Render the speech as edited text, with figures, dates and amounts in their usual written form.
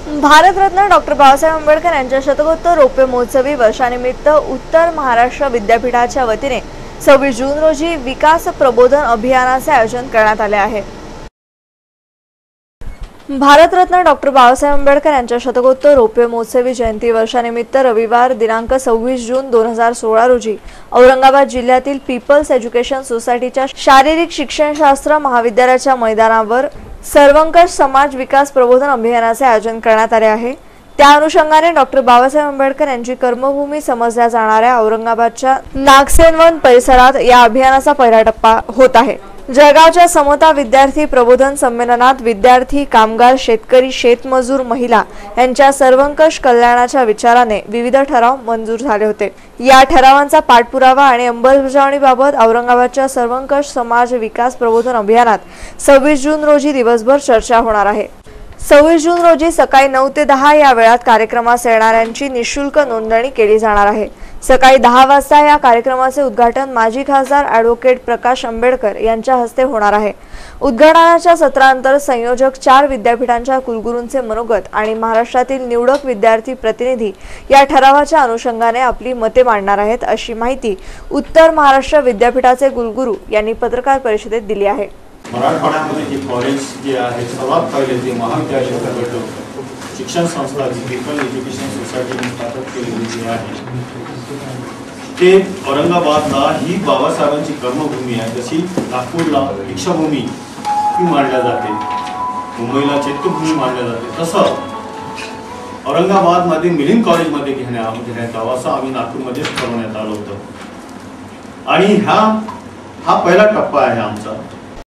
Bharat Ratna doctor Babasaheb Ambedkar यांच्या शतकोत्तर रौप्य महोत्सवी वर्षानिमित्त उत्तर महाराष्ट्र विद्यापीठाच्या वतीने 26 जून रोजी विकास प्रबोधन अभियानाचे आयोजन करण्यात आले आहे। भारतरत्न डॉक्टर बाबासाहेब आंबेडकर यांच्या शतकोत्तर रौप्य महोत्सवी जयंती वर्षानिमित्त रविवार दिनांक 26 जून 2016 रोजी औरंगाबाद जिल्ह्यातील पीपल्स एज्युकेशन सोसायटीच्या शारीरिक शिक्षणशास्त्र महाविद्यालयाच्या मैदानावर सर्वंकष समाज विकास प्रबोधन अभियानाचे आयोजन करण्यात आले आहे। त्या अनुषंगाने डॉक्टर बाबासाहेब आंबेडकर यांची कर्मभूमी समजल्या जाणाऱ्या औरंगाबादच्या नागसेनवन परिसरात या अभियानाचा पहिला टप्पा होत आहे। जळगावच्या समता विद्यार्थी प्रबोधन संमेलनात विद्यार्थी, कामगार, शेतकरी, शेतमजूर, महिला यांच्या सर्वंकष कल्याणाच्या विचाराने विविध ठराव मंजूर झाले होते। या ठरावांचा पाठपुरावा आणि अंमलबजावणीबाबत औरंगाबादच्या सर्वंकष समाज विकास प्रबोधन अभियानात 26 जून रोजी दिवसभर चर्चा होणार आहे। 26 जून रोजी सकाळी 9 ते 10 या वेळात कार्यक्रमास येणाऱ्यांची निःशुल्क नोंदणी केली जाणार आहे। सकाळी 10 वाजता या कार्यक्रमाचे उद्घाटन माजी खासदार ॲडव्होकेट प्रकाश आंबेडकर यांच्या हस्ते होणार आहे। उद्घाटनाच्या सत्रानंतर संयोजक 4 विद्यापीठांच्या कुलगुरूंचे मनोगत आणि महाराष्ट्रातील निवडक विद्यार्थी प्रतिनिधी या ठरावाच्या अनुषंगाने आपली मते मांडणार आहेत, अशी माहिती उत्तर महाराष्ट्र विद्यापीठाचे कुलगुरू यांनी पत्रकार परिषदेत दिली आहे। मराठवाड्यामध्ये जी कॉलेज जे आहे सर्वात पहिले जे महाविद्यालय शिक्षण संस्था जी पीपल एज्युकेशन सोसायटीने स्थापन केलेली जी आहे ते औरंगाबादला ही बाबासाहेबांची कर्मभूमी आहे। जशी नागपूरला दीक्षाभूमी ही मानल्या जाते, मुंबईला चैत्यभूमी मानल्या जाते, तसं औरंगाबादमध्ये मिलिंद कॉलेजमध्ये घेण्यात यावं असं आम्ही नागपूरमध्येच ठरवण्यात आलं होतं। आणि हा पहिला टप्पा आहे आमचा।